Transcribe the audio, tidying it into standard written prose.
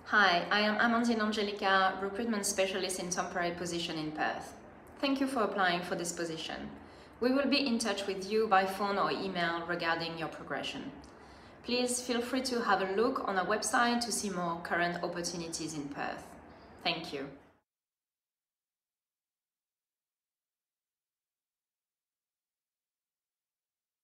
Hi, I am Amandine Angelica, recruitment specialist in temporary position in Perth. Thank you for applying for this position. We will be in touch with you by phone or email regarding your progression. Please feel free to have a look on our website to see more current opportunities in Perth. Thank you.